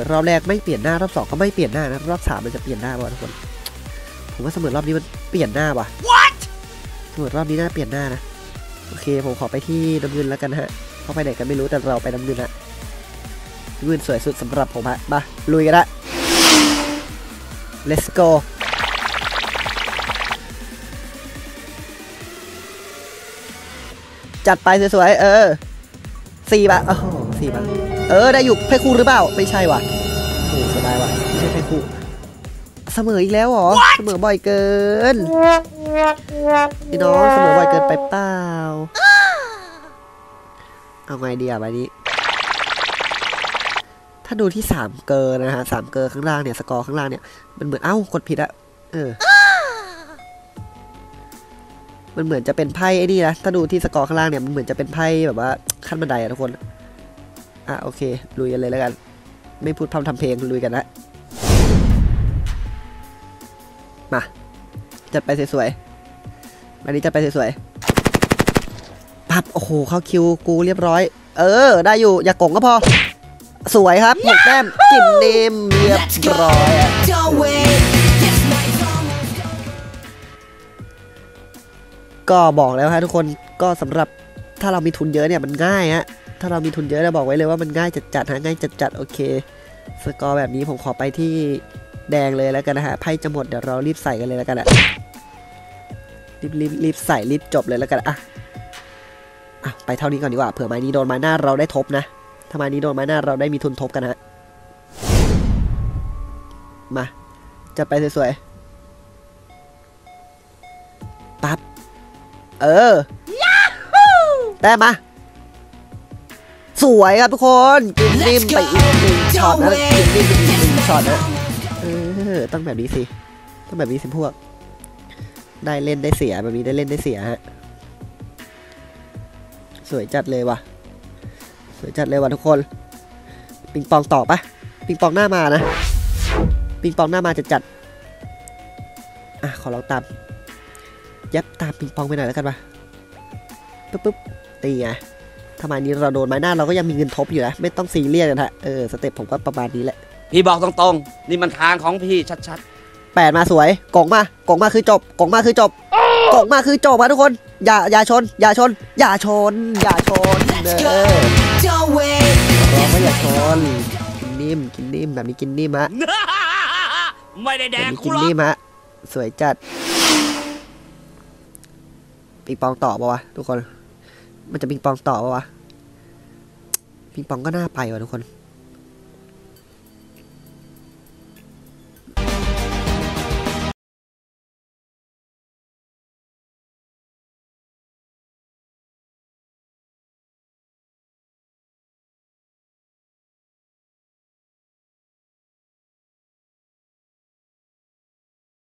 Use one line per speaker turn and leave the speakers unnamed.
รอบแรกไม่เปลี่ยนหน้ารอบ2ก็ไม่เปลี่ยนหน้านะรอบ3มันจะเปลี่ยนหน้าป่ะทุกคนผมว่าเสมอรอบนี้มันเปลี่ยนหน้าป่ะเสมอรอบนี้น่าเปลี่ยนหน้านะโอเคผมขอไปที่น้ำเงินแล้วกันฮะเข้าไปไหนกันไม่รู้แต่เราไปน้ำเงินฮะน้ำเงินสวยสุดสำหรับผมฮะมาลุยกันละ let's go จัดไปสวยๆ4 บาทโอ้โห4 บาทได้อยู่ไพ่คู่หรือเปล่าไม่ใช่ว่ะโอ้สบายว่ะไม่ใช่ไพ่คู่เสมออีกแล้วเหรอเสมอบ่อยเกินพี่น้องเสมอบ่อยเกินไปเปล่าเอาไงดีอ่ะใบนี้ถ้าดูที่3 เกอร์นะฮะ3 เกอร์ข้างล่างเนี่ยสกอร์ข้างล่างเนี่ยมันเหมือนกดผิดอะมันเหมือนจะเป็นไพ่ไอ้นี่นะถ้าดูที่สกอร์ข้างล่างเนี่ยมันเหมือนจะเป็นไพ่แบบว่าขั้นบันไดอะทุกคนโอเคลุยกันเลยแล้วกันไม่พูดพร่ำทำเพลงลุยกันนะมาจัดไปสวยๆวันนี้จัดไปสวยๆปั๊บโอ้โหเข้าคิวกูเรียบร้อยได้อยู่อย่าโกงก็พอสวยครับ6 แต้มกินเนมเรียบร้อยก็บอกแล้วฮะทุกคนก็สำหรับถ้าเรามีทุนเยอะเนี่ยมันง่ายฮะถ้าเรามีทุนเยอะนะบอกไว้เลยว่ามันง่ายจัดๆฮะง่ายจัดๆโอเคสกอร์แบบนี้ผมขอไปที่แดงเลยแล้วกันนะฮะไพ่จะหมดเดี๋ยวเรารีบใส่กันเลยแล้วกันรีบใส่รีบจบเลยแล้วกันไปเท่านี้ก่อนดีกว่าเผื่อไม้นี้โดนไม้หน้าเราได้ทบนะถ้าไม้นี้โดนไม้หน้าเราได้มีทุนทบกันฮะมาจัดไปสวยๆปั๊บได้มาสวยครับทุกคนกินนิ่มไปอีก1 ช็อตนะกินนิ่มไปอีก1 ช็อตนะต้องแบบนี้สิต้องแบบนี้สิพวกได้เล่นได้เสียแบบนี้ได้เล่นได้เสียฮะสวยจัดเลยว่ะสวยจัดเลยว่ะทุกคนปิงปองต่อปะปิงปองหน้ามานะปิงปองหน้ามาจัดขอลองตามยับตามปิงปองไปหน่อยแล้วกันปะปุ๊บตีไงทำไมนี้เราโดนไม้หน้าเราก็ยังมีเงินทบอยู่นะไม่ต้องซีเรียสกันฮะสเต็ปผมก็ประมาณนี้แหละ
พี่บอกตรงๆนี่มันทางของพี่ชัด
8มาสวยกงมาคือจบกงมาคือจบมาทุกคนอย่าชนเราก็อย่าชนกินนิ่มแบบนี้กินนิ่มฮะ
ไม่ได้แดง
กินนิ่มฮะสวยจัดปิงปองต่อปะวะทุกคนมันจะปิงปองต่อปะวะปิงปองก็น่าไปว่ะทุกคน